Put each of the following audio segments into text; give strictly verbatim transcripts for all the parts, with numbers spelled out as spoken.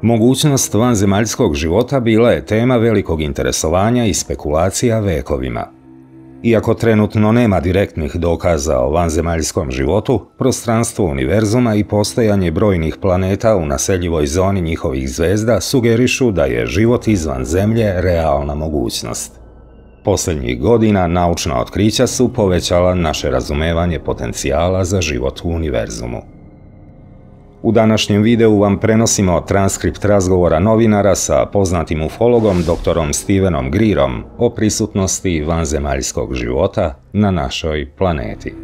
Mogućnost vanzemaljskog života bila je tema velikog interesovanja i spekulacija vekovima. Iako trenutno nema direktnih dokaza o vanzemaljskom životu, prostranstvo univerzuma i postojanje brojnih planeta u naseljivoj zoni njihovih zvezda sugerišu da je život izvan Zemlje realna mogućnost. Posljednjih godina naučna otkrića su povećala naše razumevanje potencijala za život u univerzumu. U današnjem videu vam prenosimo transkript razgovora novinara sa poznatim ufologom doktorom Stevenom Greerom o prisutnosti vanzemaljskog života na našoj planeti.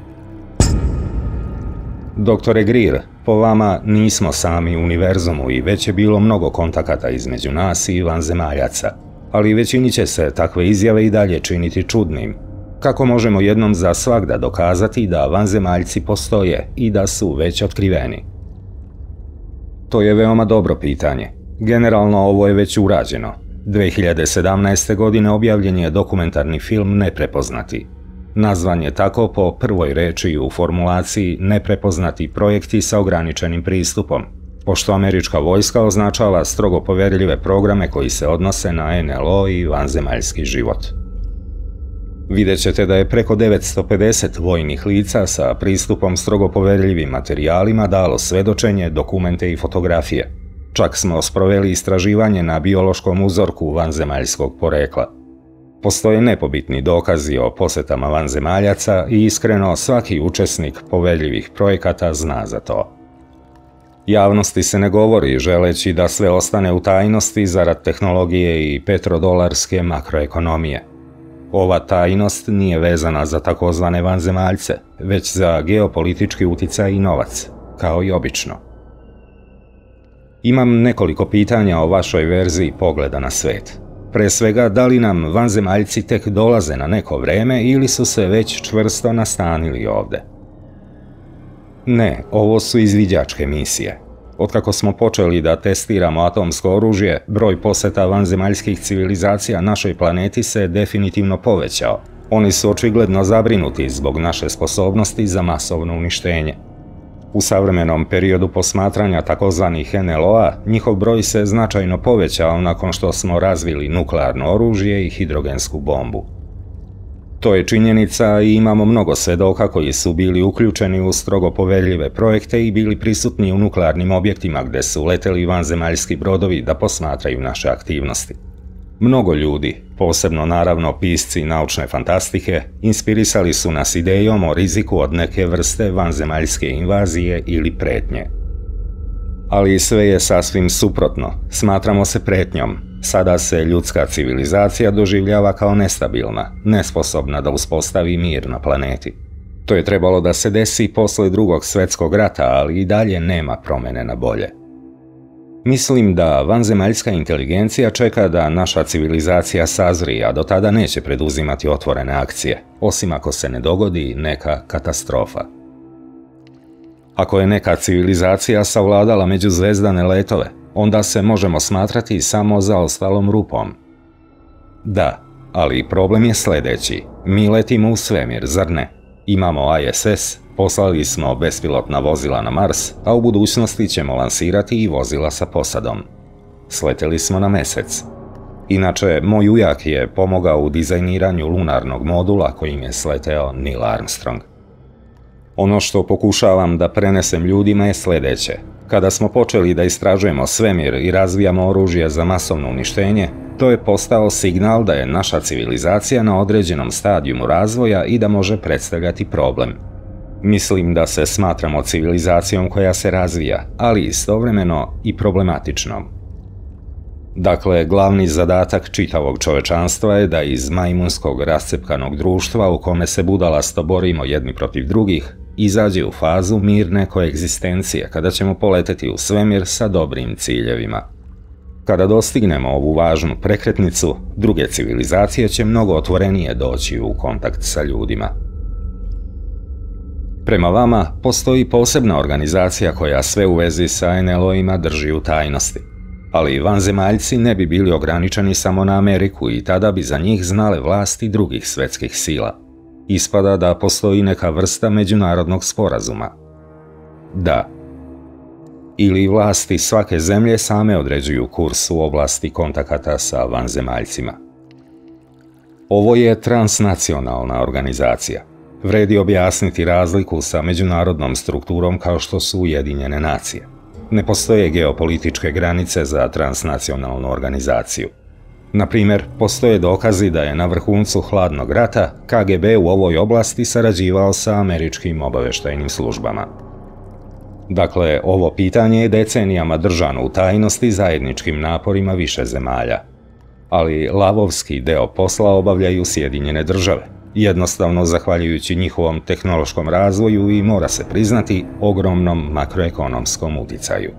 Doktore Greer, po vama nismo sami u univerzumu i već je bilo mnogo kontakata između nas i vanzemaljaca, ali većini će se takve izjave i dalje činiti čudnim. Kako možemo jednom za svagda dokazati da vanzemaljci postoje i da su već otkriveni? To je veoma dobro pitanje. Generalno ovo je već urađeno. dve hiljade sedamnaeste. godine objavljen je dokumentarni film Neprepoznati. Nazvan je tako po prvoj reči u formulaciji Neprepoznati projekti sa ograničenim pristupom, pošto američka vojska označava strogo poverljive programe koji se odnose na en el o i vanzemaljski život. Vidjet ćete da je preko devetsto pedeset vojnih lica sa pristupom strogo poverljivim materijalima dalo svedočenje, dokumente i fotografije. Čak smo sproveli istraživanje na biološkom uzorku vanzemaljskog porekla. Postoje nepobitni dokazi o posjetama vanzemaljaca i iskreno svaki učesnik poverljivih projekata zna za to. Javnosti se ne govori želeći da sve ostane u tajnosti zarad tehnologije i petrodolarske makroekonomije. Ova tajnost nije vezana za takozvane vanzemaljce, već za geopolitički uticaj i novac, kao i obično. Imam nekoliko pitanja o vašoj verziji pogleda na svet. Pre svega, da li nam vanzemaljci tek dolaze na neko vreme ili su se već čvrsto nastanili ovde? Ne, ovo su izviđačke misije. Otkako smo počeli da testiramo atomsko oružje, broj poseta vanzemaljskih civilizacija našoj planeti se definitivno povećao. Oni su očigledno zabrinuti zbog naše sposobnosti za masovno uništenje. U savremenom periodu posmatranja takozvanih en el o-a, njihov broj se značajno povećao nakon što smo razvili nuklearno oružje i hidrogensku bombu. To je činjenica i imamo mnogo svedoka koji su bili uključeni u strogo poverljive projekte i bili prisutni u nuklearnim objektima gde su leteli vanzemaljski brodovi da posmatraju naše aktivnosti. Mnogo ljudi, posebno naravno pisci naučne fantastike, inspirisali su nas idejom o riziku od neke vrste vanzemaljske invazije ili pretnje. Ali sve je sasvim suprotno, smatramo se pretnjom. Sada se ljudska civilizacija doživljava kao nestabilna, nesposobna da uspostavi mir na planeti. To je trebalo da se desi posle drugog svjetskog rata, ali i dalje nema promene na bolje. Mislim da vanzemaljska inteligencija čeka da naša civilizacija sazri, a do tada neće preduzimati otvorene akcije, osim ako se ne dogodi neka katastrofa. Ako je neka civilizacija savladala međuzvezdane letove, onda se možemo smatrati samo zaostalom rupom. Da, ali problem je sljedeći. Mi letimo u svemir, zar ne? Imamo i es es, poslali smo bespilotna vozila na Mars, a u budućnosti ćemo lansirati i vozila sa posadom. Sleteli smo na Mesec. Inače, moj ujak je pomogao u dizajniranju lunarnog modula kojim je sleteo Neil Armstrong. Ono što pokušavam da prenesem ljudima je sljedeće. Kada smo počeli da istražujemo svemir i razvijamo oružje za masovno uništenje, to je postao signal da je naša civilizacija na određenom stadijumu razvoja i da može predstavljati problem. Mislim da se smatramo civilizacijom koja se razvija, ali istovremeno i problematičnom. Dakle, glavni zadatak čitavog čovečanstva je da iz majmunskog rascepkanog društva u kome se budalasto borimo jedni protiv drugih, izađe u fazu mirne koegzistencije kada ćemo poleteti u svemir sa dobrim ciljevima. Kada dostignemo ovu važnu prekretnicu, druge civilizacije će mnogo otvorenije doći u kontakt sa ljudima. Prema vama, postoji posebna organizacija koja sve u vezi sa en el o-ima drži u tajnosti. Ali vanzemaljci ne bi bili ograničeni samo na Ameriku i tada bi za njih znale vlasti drugih svetskih sila. Ispada da postoji neka vrsta međunarodnog sporazuma. Da. ili vlasti svake zemlje same određuju kurs u oblasti kontakata sa vanzemaljcima. Ovo je transnacionalna organizacija. Vredi objasniti razliku sa međunarodnom strukturom kao što su Ujedinjene nacije. Ne postoje geopolitičke granice za transnacionalnu organizaciju. Na primjer, postoje dokazi da je na vrhuncu hladnog rata K G B u ovoj oblasti sarađivao sa američkim obavještajnim službama. Dakle, ovo pitanje je decenijama držano u tajnosti zajedničkim naporima više zemalja. Ali lavovski deo posla obavljaju Sjedinjene države, jednostavno zahvaljujući njihovom tehnološkom razvoju i, mora se priznati, ogromnom makroekonomskom uticaju.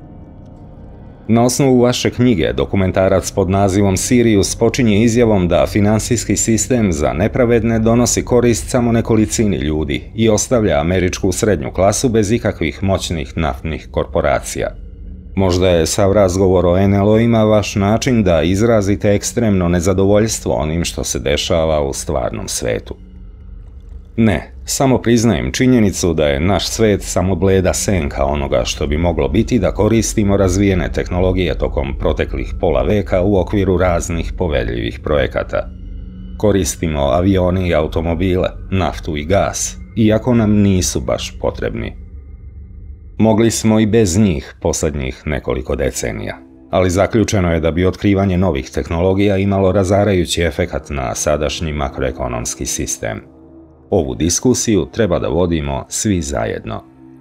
Na osnovu vaše knjige dokumentarac pod nazivom Sirius počinje izjavom da finansijski sistem za nepravedne donosi korist samo nekolicini ljudi i ostavlja američku srednju klasu bez ikakvih moćnih naftnih korporacija. Možda je sav razgovor o N L O-ima vaš način da izrazite ekstremno nezadovoljstvo onim što se dešava u stvarnom svetu. Ne, samo priznajem činjenicu da je naš svet samo bleda senka onoga što bi moglo biti da koristimo razvijene tehnologije tokom proteklih pola veka u okviru raznih poveljivih projekata. Koristimo avione i automobile, naftu i gas, iako nam nisu baš potrebni. Mogli smo i bez njih posljednjih nekoliko decenija, ali zaključeno je da bi otkrivanje novih tehnologija imalo razarajući efekat na sadašnji makroekonomski sistem. Ovu diskusiju treba da vodimo svi zajedno.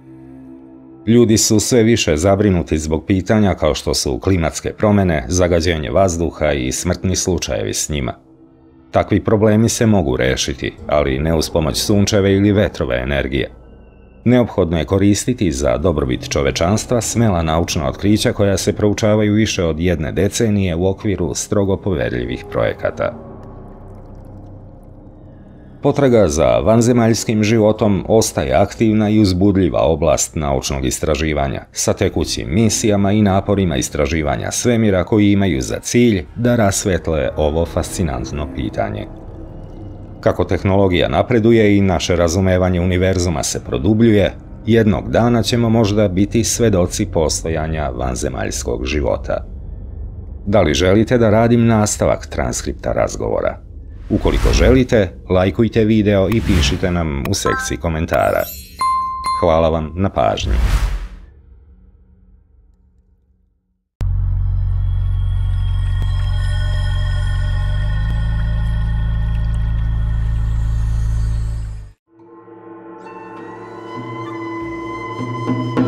Ljudi su sve više zabrinuti zbog pitanja kao što su klimatske promjene, zagađenje vazduha i smrtni slučajevi s njima. Takvi problemi se mogu rešiti, ali ne uz pomoć sunčeve ili vetrove energije. Neophodno je koristiti za dobrobit čovečanstva smela naučna otkrića koja se proučavaju više od jedne decenije u okviru strogo poverljivih projekata. Potraga za vanzemaljskim životom ostaje aktivna i uzbudljiva oblast naučnog istraživanja, sa tekućim misijama i naporima istraživanja svemira koji imaju za cilj da rasvetle ovo fascinantno pitanje. Kako tehnologija napreduje i naše razumevanje univerzuma se produbljuje, jednog dana ćemo možda biti svedoci postojanja vanzemaljskog života. Da li želite da radim nastavak transkripta razgovora? Ukoliko želite, lajkujte video i pišite nam u sekciji komentara. Hvala vam na pažnji. Thank you.